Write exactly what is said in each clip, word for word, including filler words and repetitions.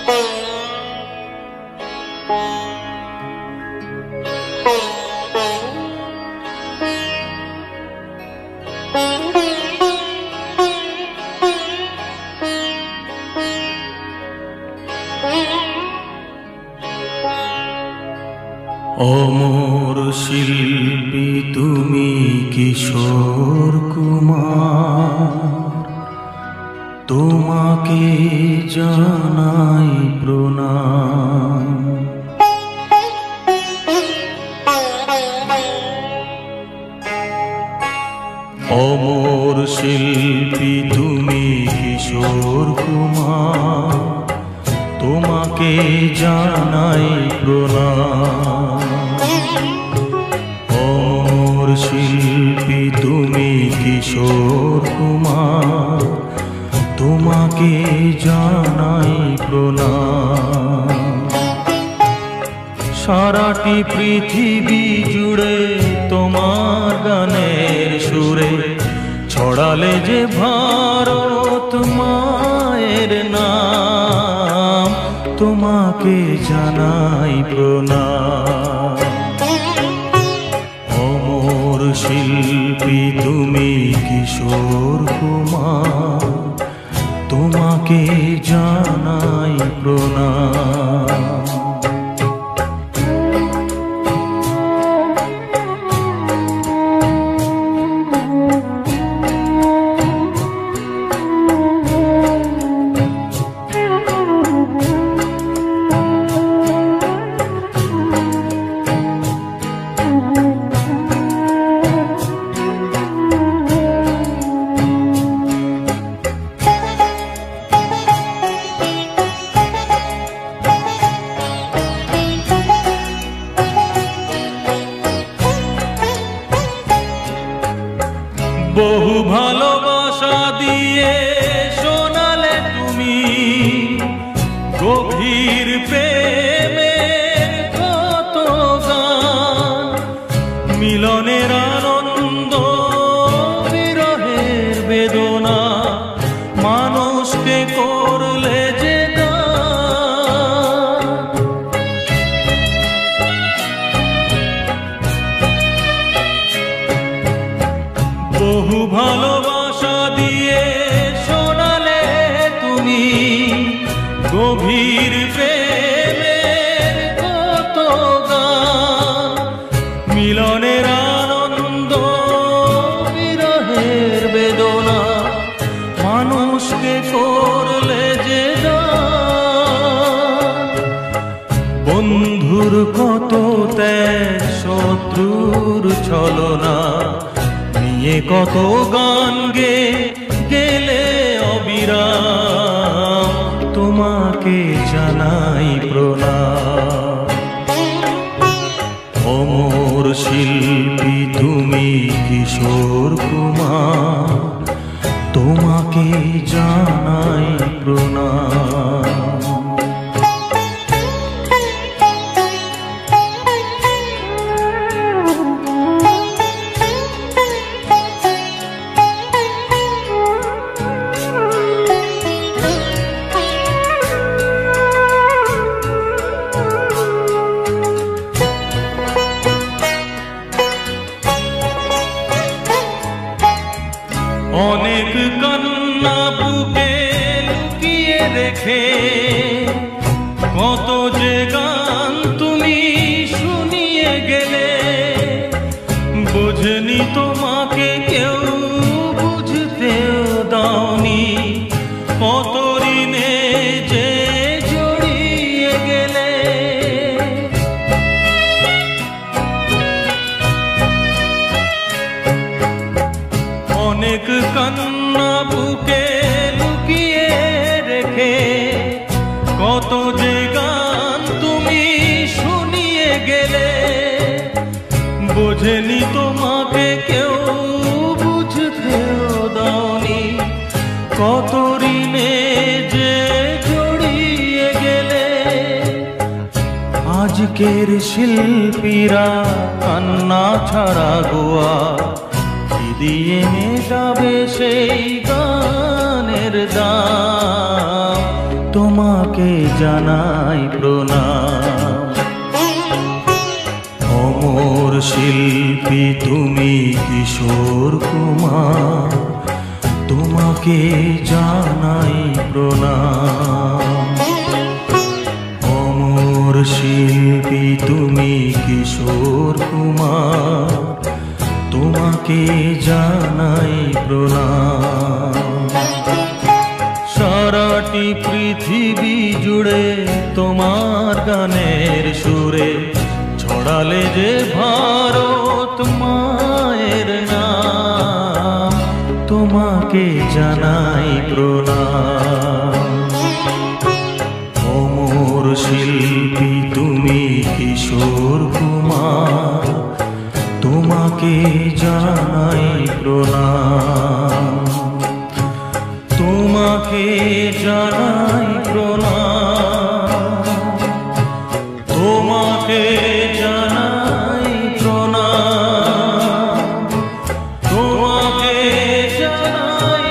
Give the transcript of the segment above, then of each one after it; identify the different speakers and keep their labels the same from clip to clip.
Speaker 1: অমর শিল্পী তুমি কিশোর কুমার, তোমাকে জানাই প্রণাম। অমর শিল্পী তুমি কিশোর কুমার, তোমাকে জানাই প্রণাম। অমর শিল্পী তুমি কিশোর কুমার, তোমাকে জানাই প্রণাম। সারাটি পৃথিবী জুড়ে তোমার গানের সুরে ছড়ালে যে ভারত মায়ের নাম, তোমাকে জানাই প্রণাম। অমর শিল্পী তুমি কিশোর কুমার, তোমাকে জানাই প্রণাম। বহু ভালোবাসা দিয়ে শোনালে তুমি গভীর প্রেমের কত গান, মিলনের আনন্দ বিরহের বেদনা মানুষকে করলে যে গান। বহু ভালোবাসা দিয়ে শোনালে তুমি গভীর প্রেমের কত গান, মিলনের আনন্দ বিরহের বেদনা মানুষকে করলে যে দান। বন্ধুর কত ত্যাগ শত্রুর ছলনা নিয়ে কত গান গে গেলে অবিরাম, তোমাকে জানাই প্রণাম। অমর শিল্পী তুমি কিশোর কুমার, তোমাকে জানাই প্রণাম। অনেক কান্না বুকে লুকিয়ে রেখে কত যে গান তুমি শুনিয়ে গেলে, বুঝনি তোমাকে কেউ বুঝতেও দাওনি, কত ঋণে যে জড়িয়ে গেলে। অনেক কান্না বুকে লুকিয়ে রেখে কত যে গান তুমি শুনিয়ে গেলে, বোঝেনি তোমাকে কেউ বুঝতেও দাওনি, কত ঋণে যে জড়িয়ে গেলে। আজকের শিল্পীরা কান্না ছাড়া গোয়া দিয়ে মেটাবে সেই গানের দাম, তোমাকে জানাই প্রণাম। অমর শিল্পী তুমি কিশোর কুমার, তোমাকে জানাই প্রণাম। অমর শিল্পী তুমি কিশোর কুমার, তোমাকে জানাই প্রণাম। সারাটি পৃথিবী জুড়ে তোমার গানের সুরে ছড়ালে যে ভারত মায়ের নাম, তোমাকে জানাই প্রণাম। অমর শিল্পী তুমি কিশোর কুমার, তোমাকে জানাই প্রণাম। তোমাকে জানাই প্রণাম, তোমাকে জানাই প্রণাম, তোমাকে জানাই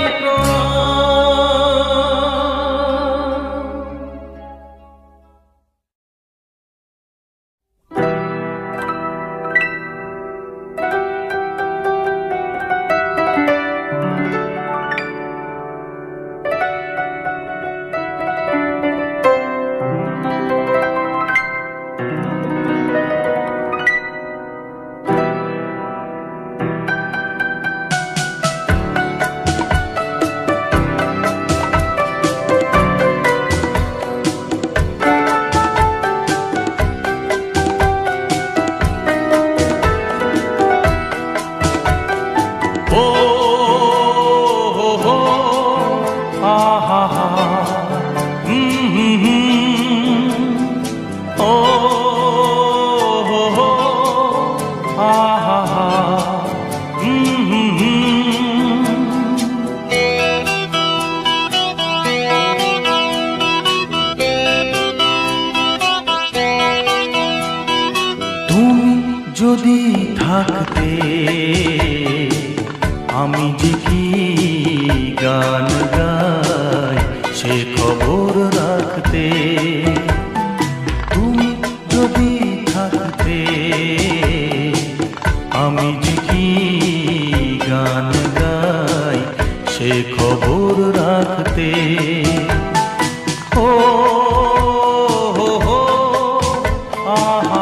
Speaker 1: যদি থাকতে আমি যে কি গান গাই সে খবর রাখতে। তুমি যদি থাকতে আমি যে কি গান গাই সে খবর রাখতে। ও হো হো আহা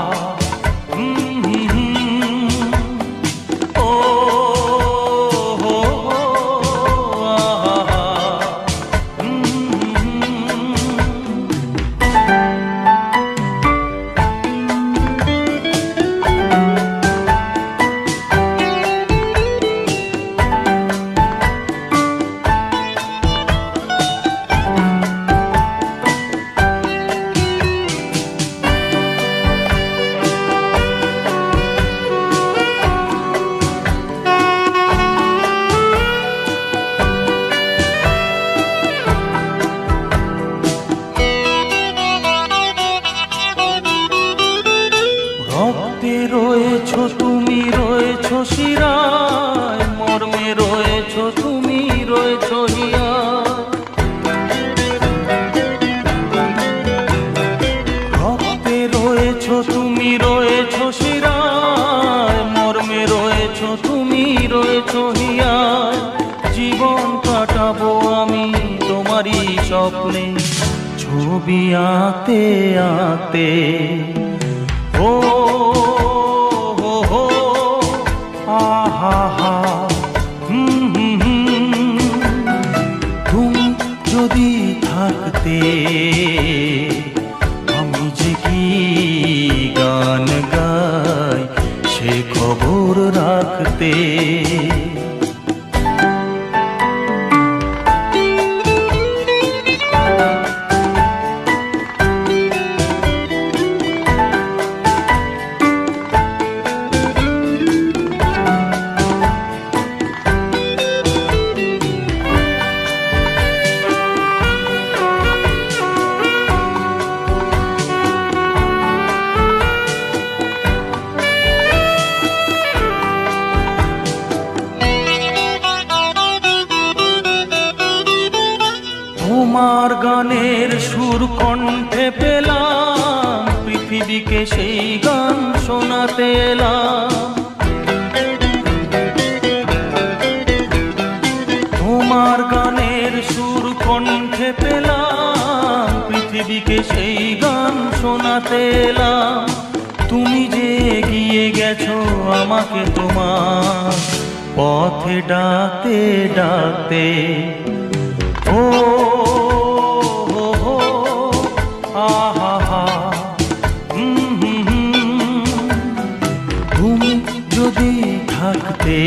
Speaker 1: রয়েছো তুমি রয়েছো শিরায়, মর্মে রয়েছো তুমি রয়েছো হিয়া। রক্তে রয়েছো তুমি রয়েছো শিরায়, মর্মে রয়েছো তুমি রয়েছো হিয়া। জীবন কাটাবো আমি তোমারই স্বপ্নে, ছবি আঁকতে আঁকতে। ও হো হো আহা হা হুম হুম হুম। তুমি যদি থাকতে আমি যে কি গান গাই সে খবর রাখতে। গানের সুর কণ্ঠে পেলাম, পৃথিবীকে সেই গান শোনাতে এলাম। তোমার গানের সুর কণ্ঠে পেলাম, পৃথিবীকে সেই গান শোনাতে এলাম। তুমি যে এগিয়ে গেছো আমাকে তোমার পথে ডাকতে ডাকতে। ও হো হো আহা হা, তুমি যদি থাকতে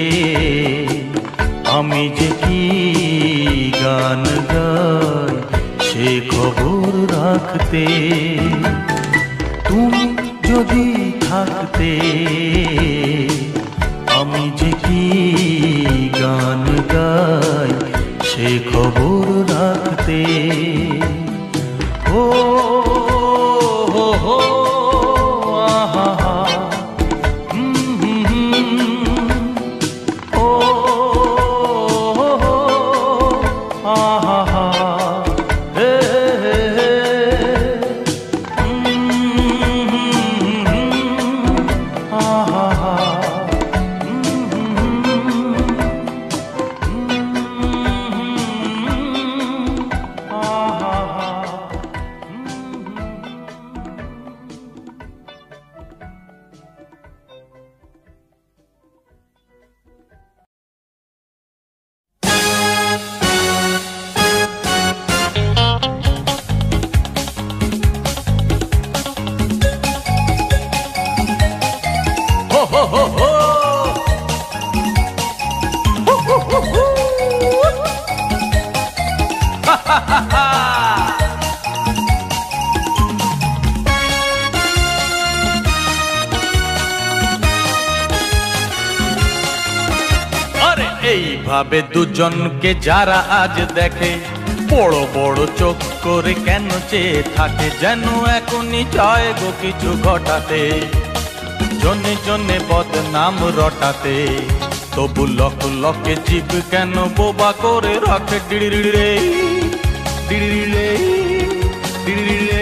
Speaker 1: আমি যে কি গান গাই সে খবর রাখতে। তুমি যদি থাকতে আমি যে কি গান গাই সে খবর রাখতে। ও হো হো আহা হা, ও হো হো আহা হা, হে হে হে, আহা হা। এইভাবে দুজনকে যারা আজ দেখে বড় বড় চোখ করে কেন চেয়ে থাকে, যেন এখনই চায় গো কিছু ঘটাতে, জনে জনে বদনাম রটাতে। তবু লক লকে জীব কেন বোবা করে রাখে, ডিড়িড়ে ডিড়িড়ে ডিড়িড়ে।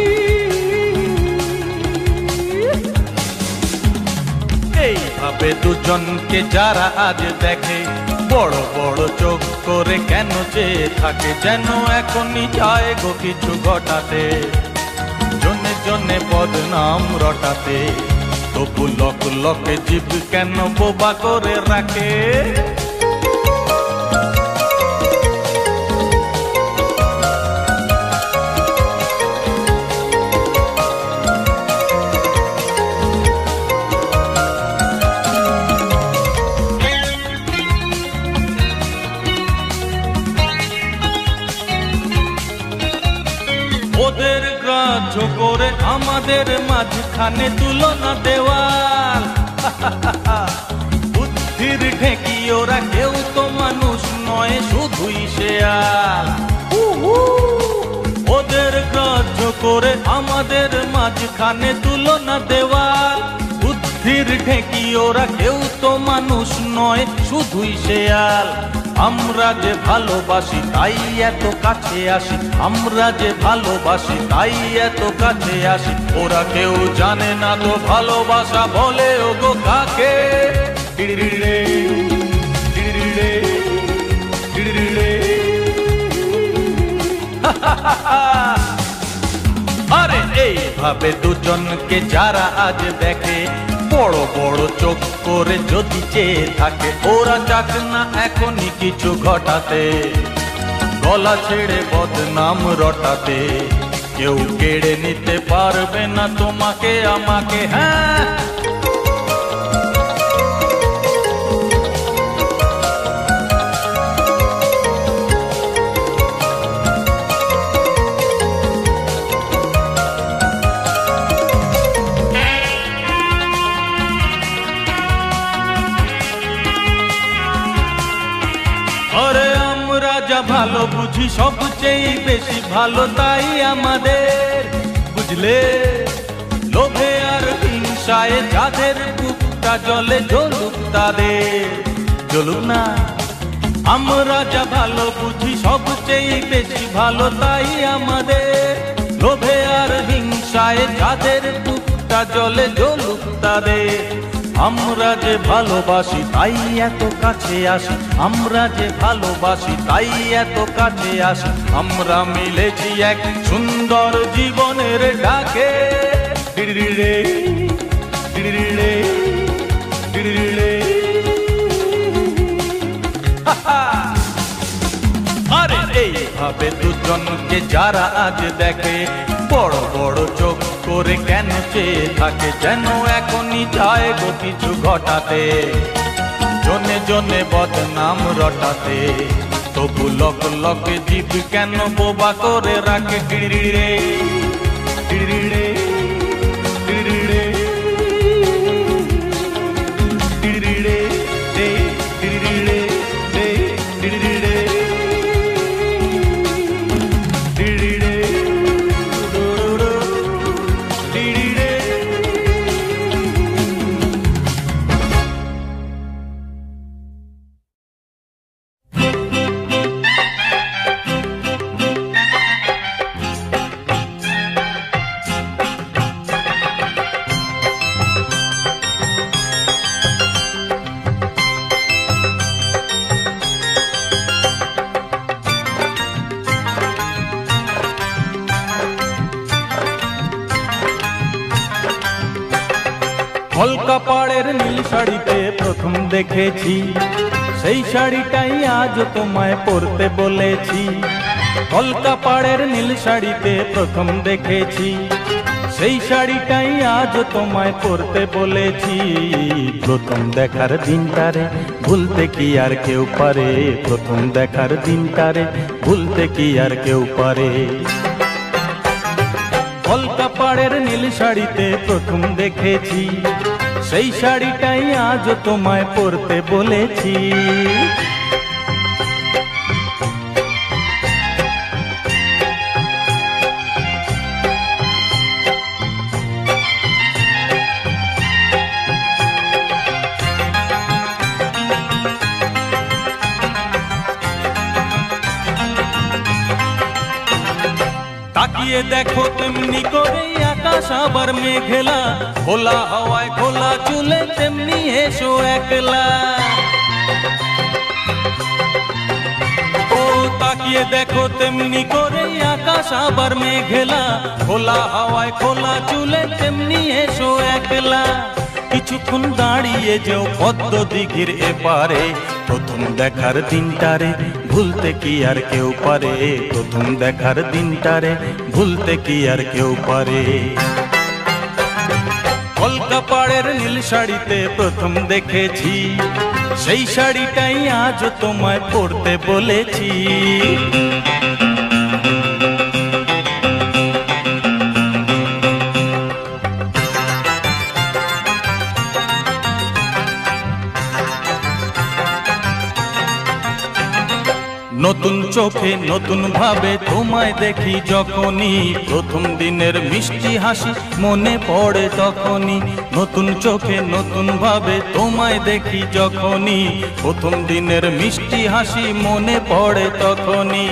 Speaker 1: এইভাবে দুজনকে যারা আজ দেখে বড় বড় চোখ করে কেন চেয়ে থাকে, যেন এখনই চায় গো কিছু ঘটাতে, জনে জনে বদনাম রটাতে। তবু লক লকে জীব কেন বোবা করে রাখে। ওদের গ্রাহ্য করে আমাদের মাঝখানে তুলনা দেওয়াল। বুদ্ধির ঢেকি ওরা কেউ তো মানুষ নয়, শুধুই শেয়াল। ওদের গ্রাহ্য করে আমাদের মাঝখানে তুলনা দেওয়াল। বুদ্ধির ঢেকি ওরা কেউ তো মানুষ নয়, শুধুই শেয়াল। আমরা যে ভালোবাসি তাই এত কাছে আসি, আমরা যে ভালোবাসি তাই এত কাছে আসি। ওরা কেউ জানে না তো ভালোবাসা বলে ও গো কাকে। ডিড়িড়ে ডিড়িড়ে ডিড়িড়ে। আরে এইভাবে দুজনকে যারা আজ দেখে বড় বড় চোখ করে যদি চেয়ে থাকে, ওরা চাক না এখনই কিছু ঘটাতে, গলা ছেড়ে বদনাম রটাতে। কেউ কেড়ে নিতে পারবে না তোমাকে আমাকে। হ্যাঁ যা ভালো বুঝি সবচেয়ে বেশি ভালো তাই আমাদের, বুঝলে? লোভে আর হিংসায় যাদের বুকটা জ্বলে জ্বলুক তাদের, জ্বলুক না। আমরা যা ভালো বুঝি সবচেয়ে বেশি ভালো তাই আমাদের লোভে আর হিংসায় যাদের বুকটা জলে জ্বলুক তাদের। আমরা যে ভালোবাসি তাই এত কাছে আসি, আমরা যে ভালোবাসি তাই এত কাছে আসি, আমরা মিলেছি এক সুন্দর জীবনের ডাকে। ডিড়িড়ে ডিড়িড়ে ডিড়িড়ে আরে এইভাবে দুজনকে যারা আজ দেখে বড় বড় চোখ করে কেন চেয়ে থাকে, যেন এখনই যায় গো কিছু ঘটাতে, জনে জনে বদনাম রটাতে, তবু লক লক জীব কেন বোবা করে রাখে। ডিড়িড়ে ডিড়িড়ে ডিড়িড়ে ডিড়িড়ে ডিড়িড়ে ডিড়িড়ে কলকা পাড়ের নীল শাড়িতে প্রথম দেখেছি, সেই শাড়িটাই আজ তোমায় পরতে বলেছি। কলকা পাড়ের নীল শাড়িতে প্রথম দেখেছি, সেই শাড়িটাই আজ তোমায় পরতে বলেছি। প্রথম দেখার দিনটারে ভুলতে কি আর কেউ পারে, প্রথম দেখার দিনটারে ভুলতে কি আর কেউ পারে। কলকা পাড়ের নীল শাড়িতে প্রথম দেখেছি, সেই শাড়িটাই আজ তোমায় পরতে বলেছি। তাকিয়ে দেখো তেমনি করে আকাশ আবার মেঘলা, খোলা হাওয়ায় খোলা চুলে তেমনি এসো একলা। ও তাকিয়ে দেখো তেমনি করে আকাশ আবার মেঘলা, খোলা হাওয়ায় খোলা চুলে তেমনি এসো একলা। কিছুক্ষণ দাঁড়িয়ে যেও পদ্ম দিঘির এপারে, প্রথম দেখার দিনটারে ভুলতে কি আর কেউ পারে, প্রথম দেখার দিনটারে ভুলতে কি আর কেউ পারে। কলকা পাড়ের নীল শাড়িতে প্রথম দেখেছি, সেই শাড়িটাই আজ তোমায় পরতে বলেছি। নতুন চোখে নতুন ভাবে তোমায় দেখি যখনই, প্রথম দিনের মিষ্টি হাসি মনে পড়ে তখনই। নতুন চোখে নতুন ভাবে তোমায় দেখি যখনই, প্রথম দিনের মিষ্টি হাসি মনে পড়ে তখনই।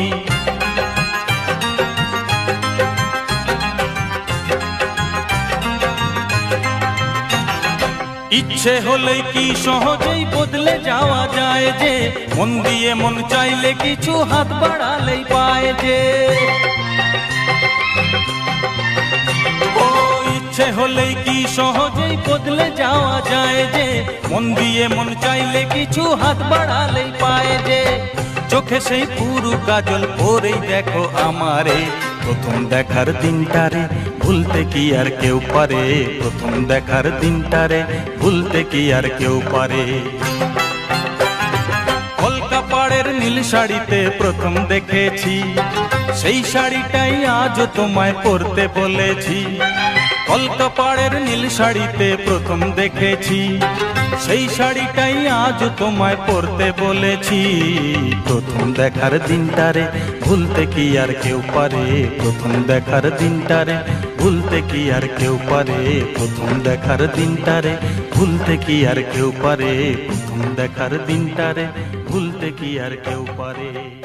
Speaker 1: ইচ্ছে হলে কি সহজেই বদলে যাওয়া যায় যে, মন দিয়ে মন চাইলে কিছু হাত বাড়ালেই পায় যে। ও ইচ্ছে হলে কি সহজেই বদলে যাওয়া যায় যে, মন দিয়ে মন চাইলে কিছু হাত বাড়ালেই পায় যে। চোখে সেই পুরু কাজল পরেই দেখো আমারে, প্রথম দেখার দিনটারে ভুলতে কি আর কেউ পারে, প্রথম দেখার দিনটারে ভুলতে কি আর কেউ পারে। কলকা পাড়ের নীল শাড়িতে প্রথম দেখেছি, সেই শাড়িটাই আজ তোমায় পরতে বলেছি। কলকা পাড়ের নীল শাড়িতে প্রথম দেখেছি, সেই শাড়িটাই আজ তোমায় পরতে বলেছি। প্রথম দেখার দিনটারে ভুলতে কি আর কেউ পারে, প্রথম দেখার দিনটারে ভুলতে কি আর কেউ পারে, প্রথম দেখার দিনটারে ভুলতে কি আর কেউ পারে, প্রথম দেখার দিনটারে ভুলতে কি আর কেউ পারে।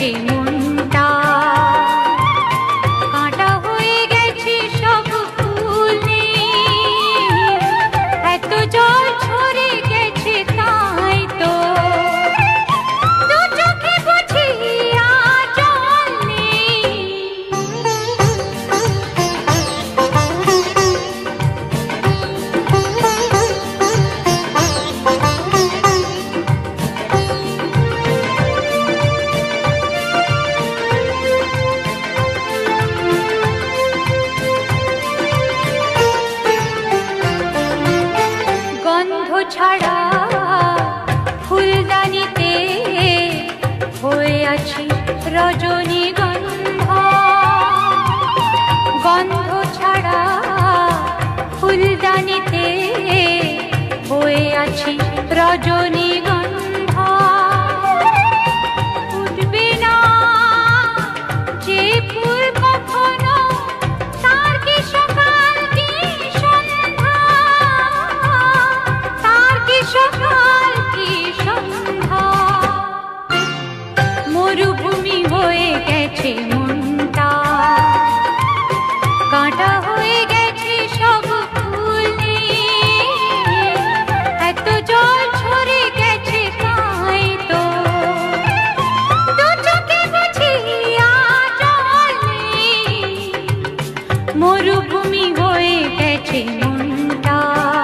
Speaker 2: গেছে মনটা, কাঁটা হয়ে গেছে সব ফুল নেই, এত জল ঝরে গেছে তাই তো দু চোখে বুঝি আর জল নেই। গন্ধ ছাড়া ফুলদানিতে হয়ে আছি রজনীগন্ধা, গন্ধ ছাড়া ফুলদানিতে হয়ে আছি রজনীগন্ধা। উঠবে না যে ফুল কখনো, তার কি সকাল কি সন্ধ্যা, তার কি সকাল কি সন্ধ্যা। মরুভূমি হয়ে গেছে মনটা, কাঁটা হয়ে গেছে সব ফুল নেই, এত জল ঝরে গেছে তাই তো দু চোখে বুঝি আর জল নেই। মরুভূমি হয়ে গেছে মনটা,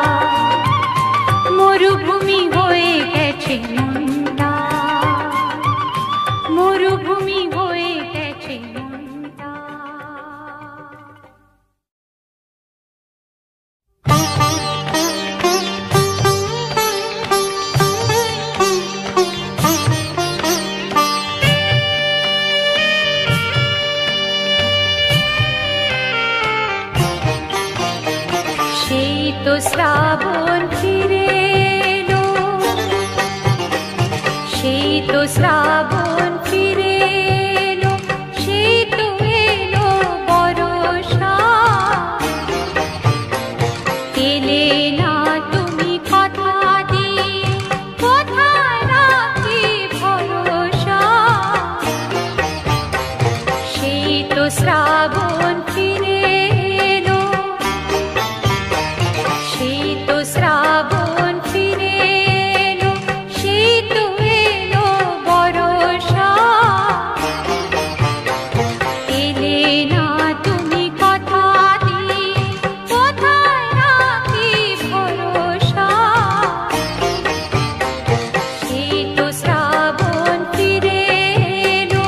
Speaker 2: মরুভূমি হয়ে গেছে মনটা, মরুভূমি হয়ে গেছে মনটা। সেই তো শ্রাবণ ফিরে এলো, সেই তো শ্রাবণ ফিরে এলো, সেই তো এলো বরষা। এলে না তুমি কথা দিয়ে, কোথায় রাখি ভরসা। সেই তো শ্রাবণ ফিরে এলো, সেই তো শ্রাবণ ফিরে এলো, সেই তো এলো বরষা। এলে না তুমি কথা দিয়ে, কোথায় রাখি ভরসা। সেই তো শ্রাবণ ফিরে এলো।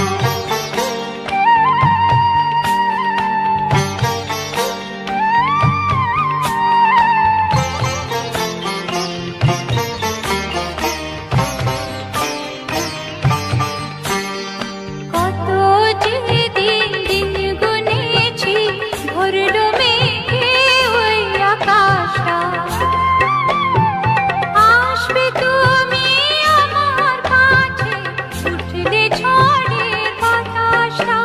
Speaker 2: কত যে দিন দিন গুনেছি, ভরলো মেঘে ওই আকাশটা। আসবে তুমি আমার কাছে, উঠলে ঝড়ের বাতাসটা।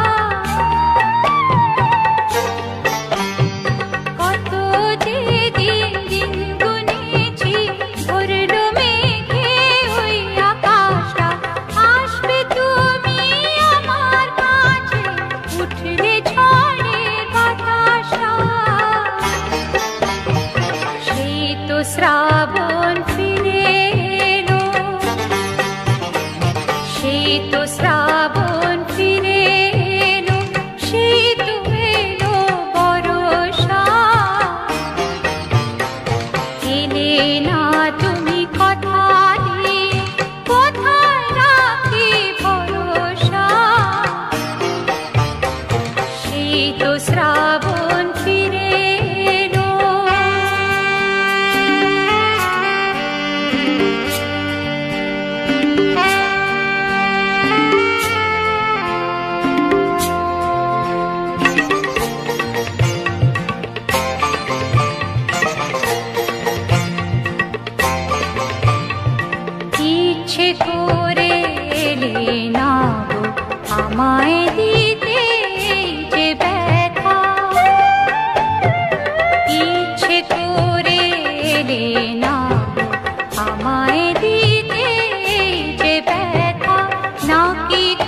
Speaker 2: কত যে দিন দিন গুনেছি, ভরলো মেঘে ওই আকাশটা। আসবে তুমি আমার কাছে, উঠলে ঝড়ের বাতাসটা। সেই তো শ্রাবণ ফিরে এলো, সেই তো শ্রাবণ ফিরে এলো, সেই তো এলো বরষা। এলে না তুমি কথা দিয়ে, কোথায় রাখি ভরসা। সেই তো শ্রাবণ ফিরে এলো। ইচ্ছে করে এলে না গো আমায় দিতে এই যে ব্যথা। ইচ্ছে করে এলে না গো আমায় দিতে এই যে ব্যথা। নাকি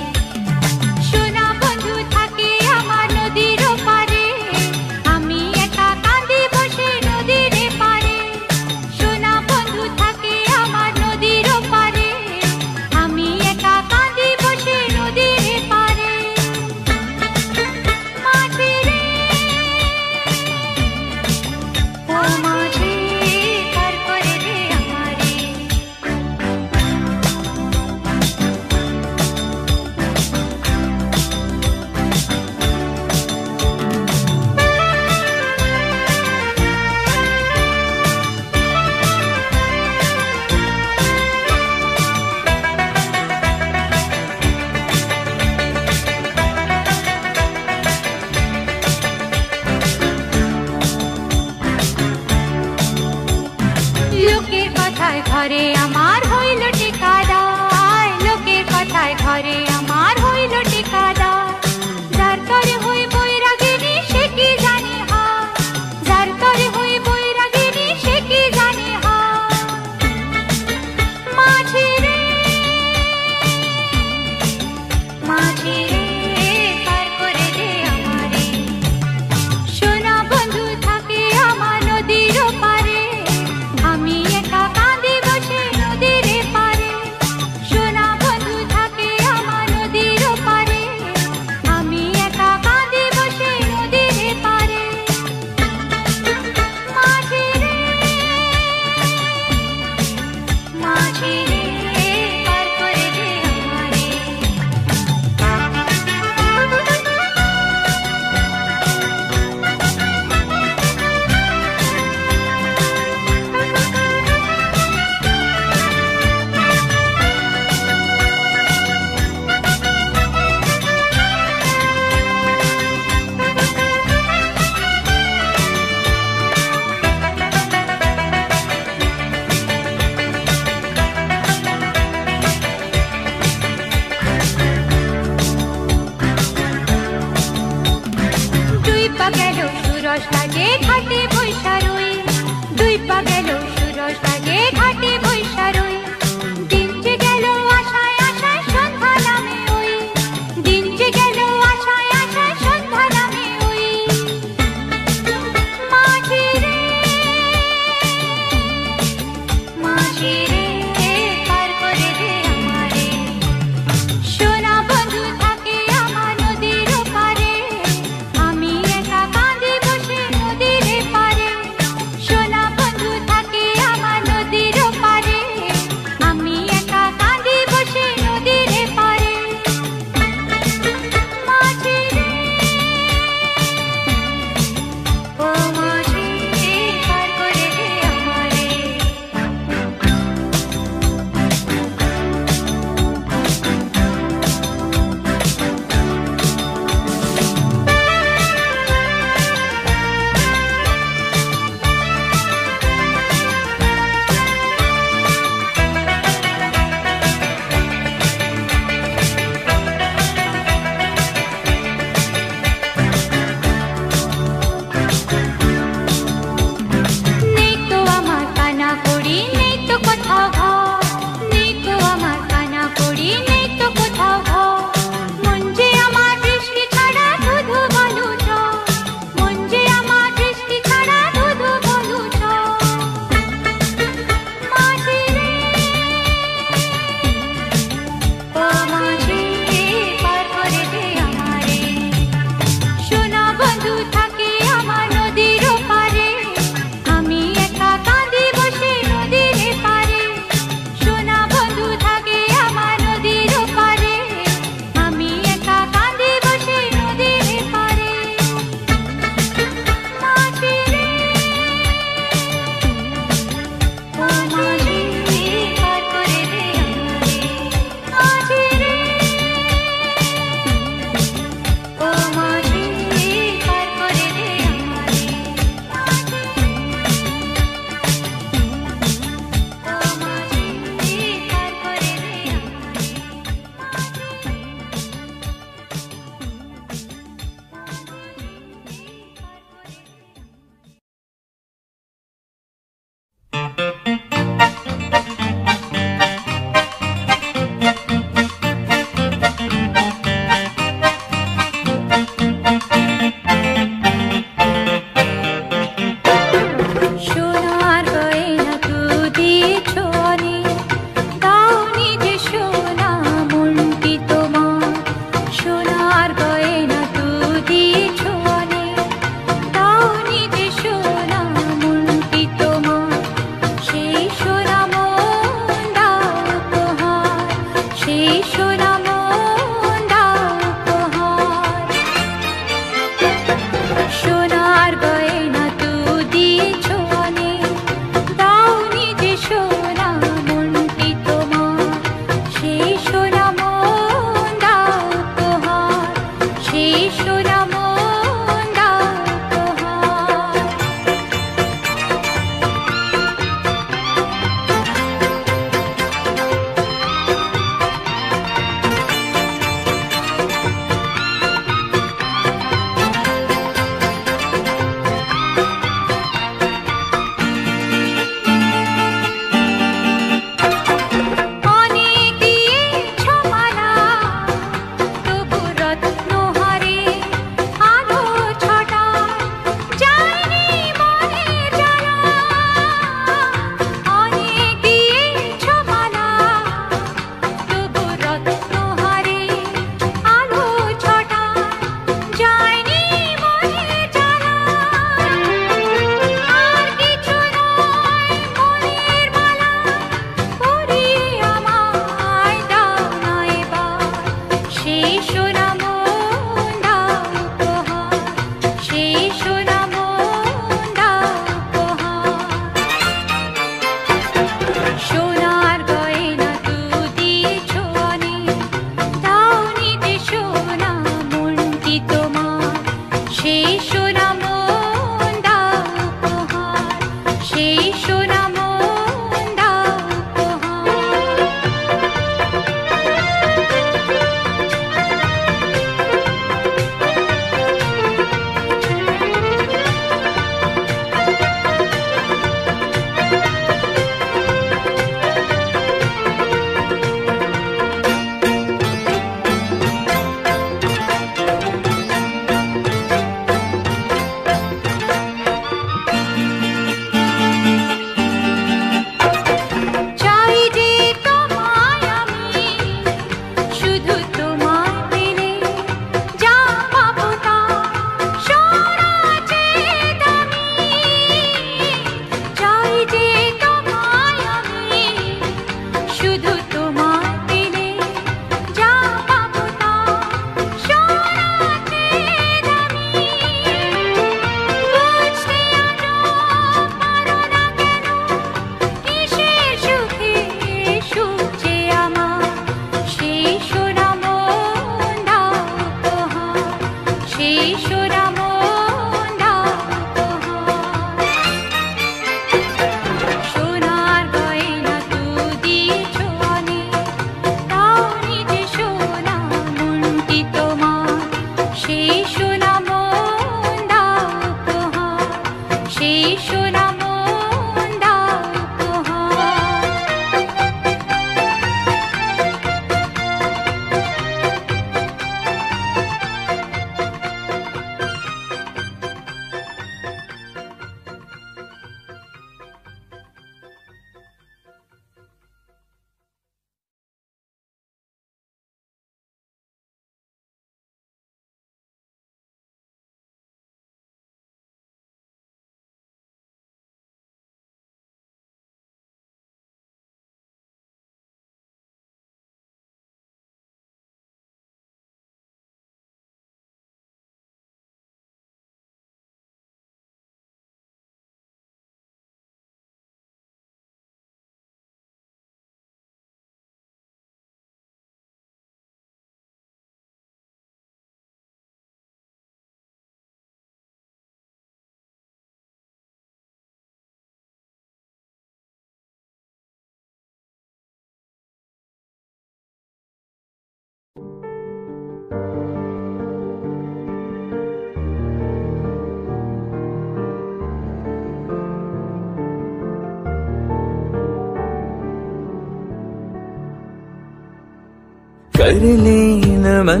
Speaker 3: कर लेना मन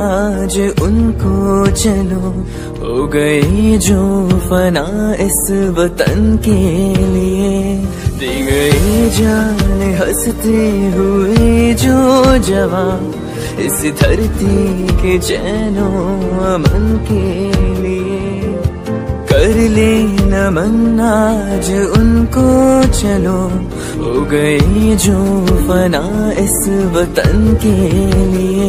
Speaker 3: आज उनको चलो, हो गए जो फना इस वतन के लिए, दी गई जान हंसते हुए जो जवान इस धरती के चैनो अमन के लिए। कर ले नमन आज उनको चलो, हो गए जो फना इस वतन के लिए।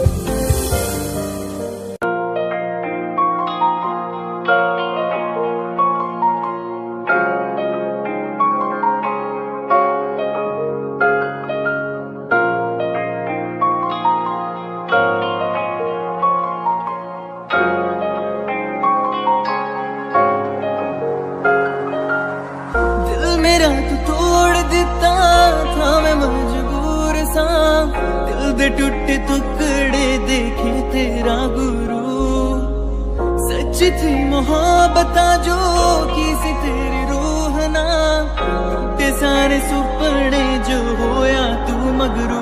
Speaker 4: मेरा तू तोड़ दिता था मैं मजबूर सा, दिल दे टूटे टुकड़े देखे तेरा गुरु। सच थी मोहब्बत जो की सी तेरी रूह ना, टूटे सारे सुपने जो होया तू मगरू।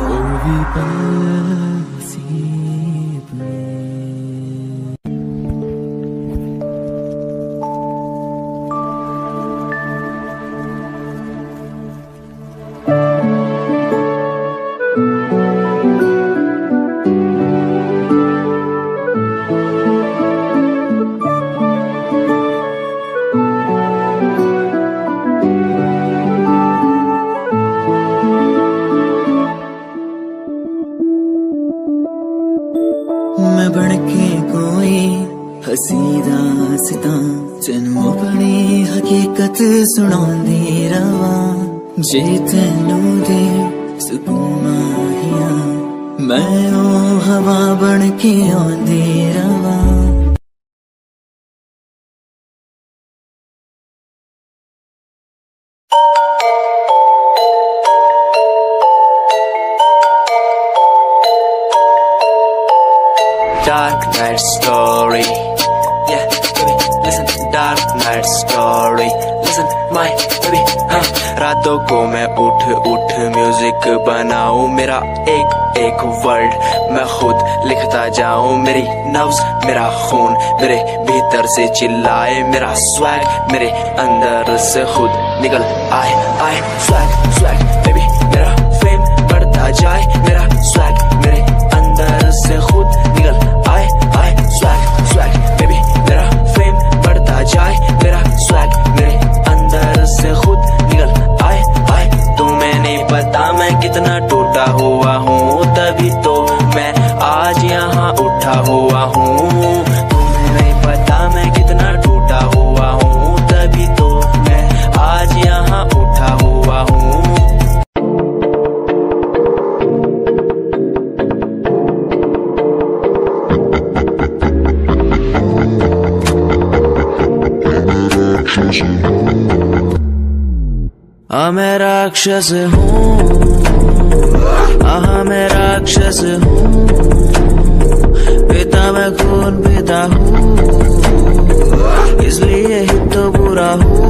Speaker 4: मैं बनके कोई हसी दास्ता तेनू अपनी हकीकत सुनांदी रवा, जे तेनू दे सुकून आहिया मैं ओ हवा बनके आंदी रवा।
Speaker 3: Dark night story, yeah, baby, listen. Dark night story, listen, my baby, हाँ। रातों को मैं उठ उठ म्यूजिक बनाऊं, मेरा एक एक वर्ड मैं खुद लिखता जाऊं। मेरी नब्ज मेरा खून मेरे भीतर से चिल्लाए, मेरा स्वैग मेरे अंदर से खुद निकल आए आए। स्वैग स्वैग बेबी मेरा फेम बढ़ता जाए, मेरा स्वैग मेरे अंदर से खुद निकल आए आए। स्वैग स्वैग बेबी मेरा फेम बढ़ता जाए, मेरा स्वैग मेरे अंदर से खुद निकल आए आए। तुम्हें नहीं पता मैं कितना टूटा हुआ हूँ, तभी तो मैं आज यहाँ उठा हुआ हूँ। तुम्हें नहीं पता मैं कितना टूटा हुआ हूँ, तभी तो मैं आज यहाँ उठा हुआ हूँ। आ मैं राक्षस हूँ, आहा मैं राक्षस हूँ, पिता मैं खून पिता हूँ, इसलिए ही तो बुरा हूँ।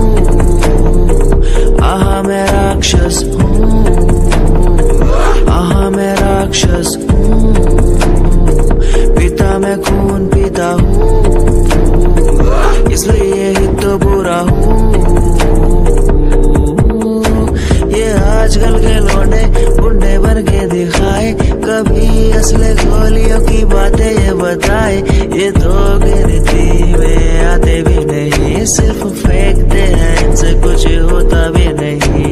Speaker 3: आहा मैं राक्षस हूँ, आहा मैं राक्षस हूँ, पिता मैं खून पिता हूँ, इसलिए ही तो बुरा हूँ। ये आजकल के लौंडे बुंडे बन के दिखाए, कभी असले गोलियों की बातें ये बताए। ये तो गिनती में आते भी नहीं, सिर्फ फेंकते हैं, इनसे कुछ होता भी नहीं।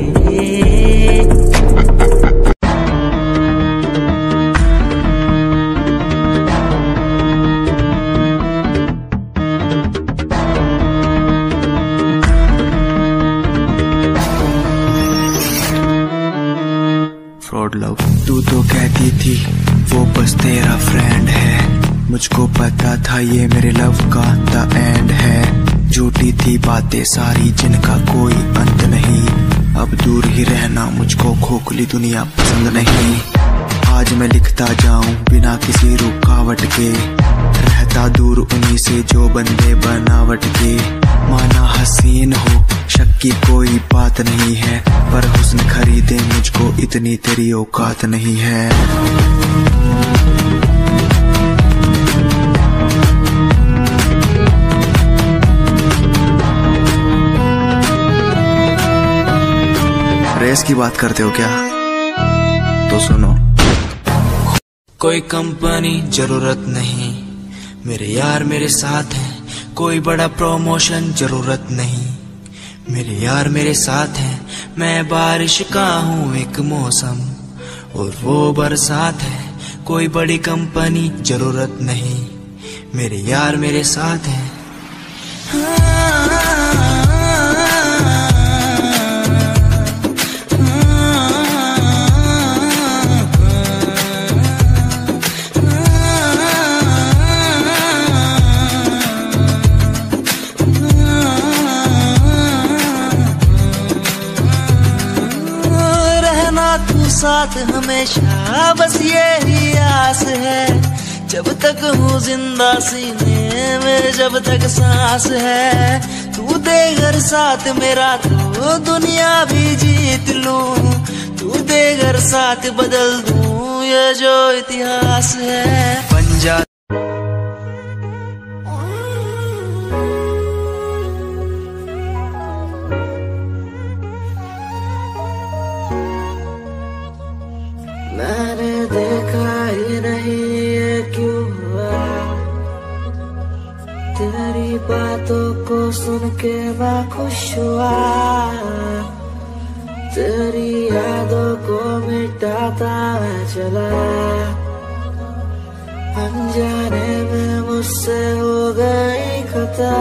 Speaker 5: फ्रॉड लव तू तो कहती थी वो बस तेरा फ्रेंड है, मुझको पता था ये मेरे लव का द एंड है। झूठी थी बातें सारी जिनका कोई अंत नहीं, अब दूर ही रहना मुझको खोखली दुनिया पसंद नहीं। आज मैं लिखता जाऊं बिना किसी रुकावट के, रहता दूर उन्हीं से जो बंदे बनावट के। माना हसीन हो शक की कोई बात नहीं है, पर हुस्न खरीदे मुझको इतनी तेरी औकात नहीं है। रेस की बात करते हो क्या? तो सुनो, कोई कंपनी जरूरत नहीं, मेरे यार मेरे साथ हैं, कोई बड़ा प्रमोशन जरूरत नहीं, मेरे यार मेरे साथ हैं। मैं बारिश का हूँ एक मौसम और वो बरसात है, कोई बड़ी कंपनी जरूरत नहीं, मेरे यार मेरे साथ हैं।
Speaker 4: साथ हमेशा बस यही आस है, जब तक हूँ जिंदा सीने में जब तक सांस है। तू दे घर साथ मेरा तो दुनिया भी जीत लूं, तू दे घर साथ बदल दूं ये जो इतिहास है।
Speaker 5: पंजाब
Speaker 4: मैंने देखा ही नहीं ये क्यों हुआ, तेरी बातों को सुन के मैं खुश हुआ, तेरी यादों को मिटाता मैं चला, अनजाने में मुझसे हो गई खता।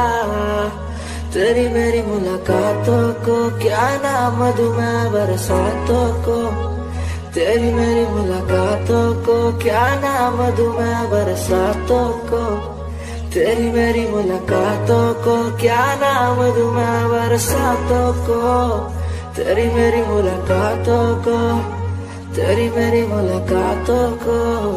Speaker 4: तेरी मेरी मुलाकातों को क्या नाम दूं मैं बरसातों को, तेरी मेरी मुलाकातों को क्या नाम दूं मैं बरसातों को, तेरी मेरी मुलाकातों को क्या नाम दूं मैं बरसातों को, तेरी मेरी मुलाकातों को, तेरी मेरी मुलाकातों को।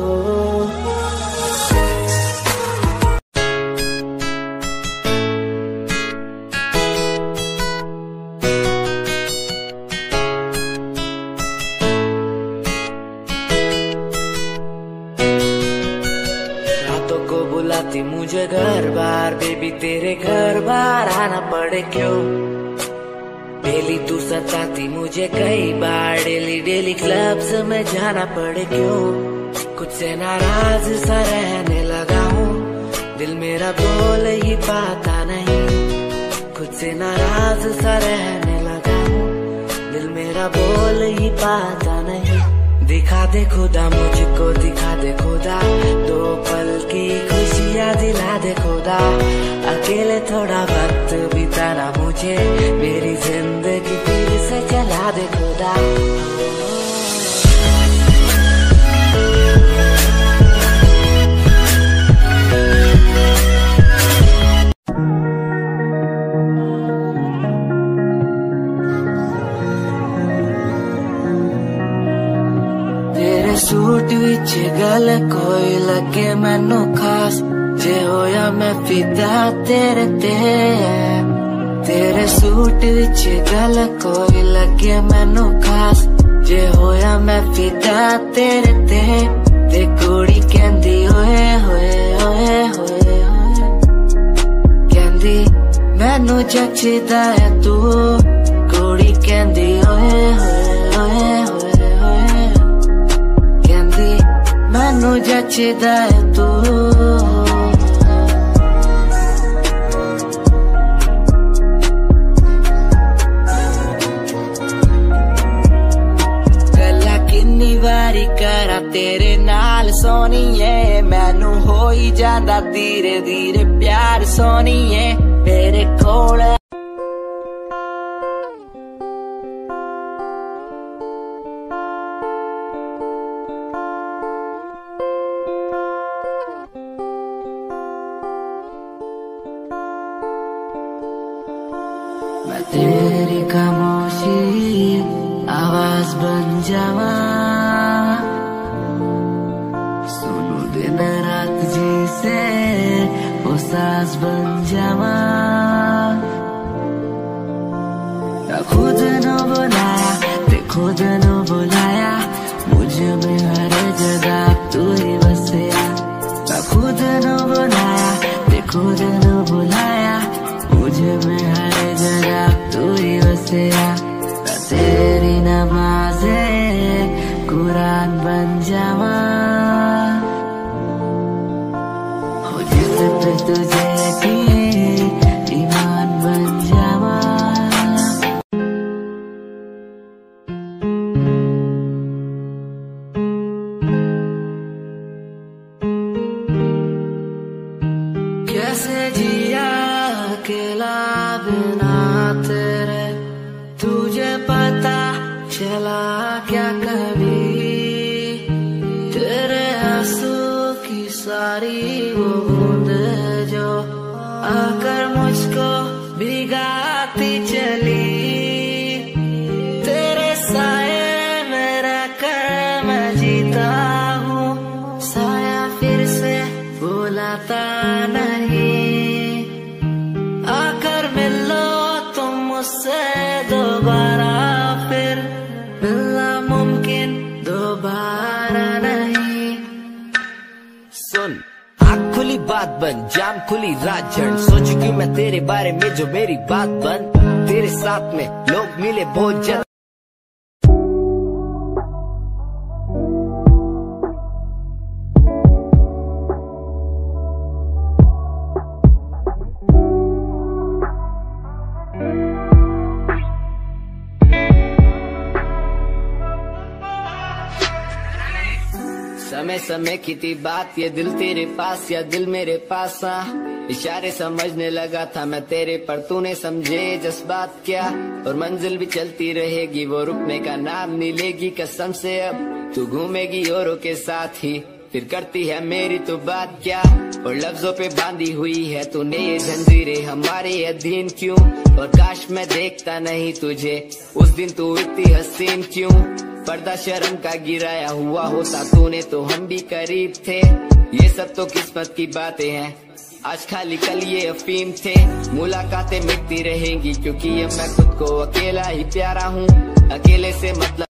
Speaker 4: बुलाती मुझे घर बार बेबी तेरे घर बार आना पड़े क्यों, डेली तू सताती मुझे कई बार, डेली डेली क्लब्स में जाना पड़े क्यों। कुछ से नाराज सा रहने लगा हूँ, दिल मेरा बोल ही पाता नहीं, खुद से नाराज सा रहने लगा हूँ, दिल मेरा बोल ही पाता नहीं। दिखा दे खुदा मुझको दिखा दे खुदा, दो पल की खुशियाँ दिला दे खुदा, अकेले थोड़ा वक्त बिताना मुझे, मेरी जिंदगी फिर से चला दे खुदा। सूट विच गल कोई लगे मैनू खास, जे होया मैं फिदा तेरे ते, तेरे सूट विच गल कोई लगे मैनू खास, जे होया मैं फिदा तेरे ते, ते कुड़ी कहंदी ओए होए ओए होए होए, कहंदी मैनू जचदा है तू, कुड़ी कहंदी ओए होए ओए होए, मैनू जचदा है तू। गल्ला किन्नी वारी करा तेरे नाल सोनीए, मैनू हो ही जांदा धीरे धीरे प्यार सोनीए, मेरे कोल मैं तेरी खामोशी आवाज बन जावा, सुनू दिन रात जी से वो सांस बन जावा, खुद न बुलाया ते खुद न बुलाया, मुझे में हर जगह तू ही बसया, खुद न बुलाया ते खुद न बुलाया, मुझे में हर जगह तू ही बसया। तेरी नमाज़े कुरान बन जावा, हो जिस पे तुझे
Speaker 6: सारी वो बूंद जो आकर मुझको भिगाती चली, तेरे साए मेरा कर मैं जीता हूँ, साया फिर से बुलाता नहीं। आकर मिलो तुम मुझसे दोबारा, फिर मिलना मुमकिन दोबारा नहीं।
Speaker 7: सुन, आँख खुली बात बन, जाम खुली रात जन, सोच कि मैं तेरे बारे में जो मेरी बात बन, तेरे साथ में लोग मिले बहुत जल्द। समय समय की थी बात, ये दिल तेरे पास या दिल मेरे पास, आ इशारे समझने लगा था मैं तेरे, पर तूने समझे जज्बात क्या। और मंजिल भी चलती रहेगी, वो रुकने का नाम नहीं लेगी कसम से। अब तू घूमेगी औरों के साथ ही, फिर करती है मेरी तो बात क्या। और लफ्जों पे बांधी हुई है तूने ये जंजीरें हमारे अधीन क्यों। और काश मैं देखता नहीं तुझे उस दिन, तू इतनी हसीन क्यों। पर्दा शर्म का गिराया हुआ होता तूने तो हम भी करीब थे। ये सब तो किस्मत की बातें हैं, आज खाली कल ये अफीम थे। मुलाकातें मिटती रहेंगी क्योंकि अब मैं खुद को अकेला ही प्यारा हूँ, अकेले से मतलब।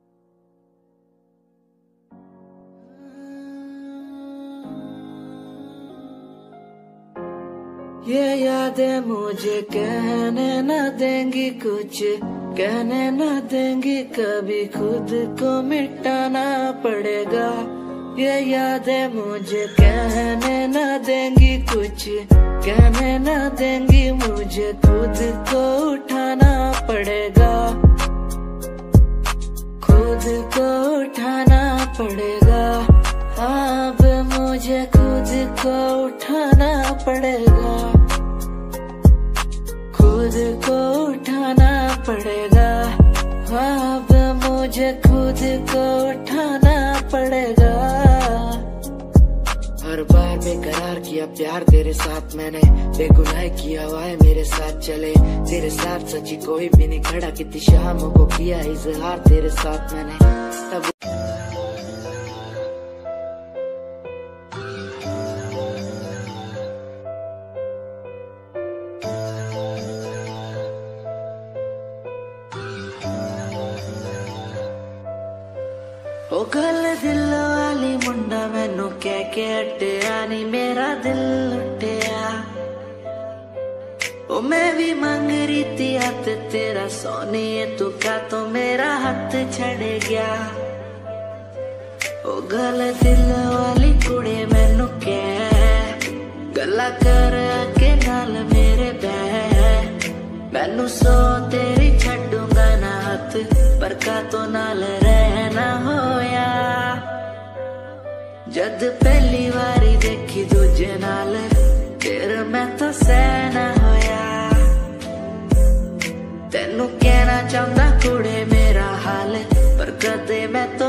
Speaker 6: ये यादें मुझे कहने न देंगी कुछ, कहने न देंगी कभी, खुद को मिटाना पड़ेगा। ये यादें मुझे कहने न देंगी कुछ, कहने न देंगी मुझे, खुद को उठाना पड़ेगा, खुद को उठाना पड़ेगा। अब मुझे खुद को उठाना पड़ेगा, खुद को उठाना पड़ेगा। अब मुझे खुद को उठाना पड़ेगा। हर बार बेकरार किया प्यार तेरे साथ मैंने, बेगुनाह किया हुआ है मेरे साथ चले। तेरे साथ सच्ची कोई भी नहीं खड़ा, कितनी शामों को किया इजहार तेरे साथ मैंने। तब ओ गल दिल वाली मुंडा मैनू कह के हटिया नी, मेरा दिल लुटिया। ओ मैं भी मांग रही थी हाथ तेरा सोनी, तू का तो मेरा हाथ छड़ गया। ओ गल दिल वाली कुड़ी मैनू कह गल्ला कर के नाल मेरे बह, मैनू सो तेरी छड्डूंगा ना हाथ, पर का तो नाल रहना होया। जद पहली बारी देखी दूजे नाल, फिर मैं तो सहना होया। तेनू कहना चाहता कुड़े मेरा हाल, पर कदे मैं तो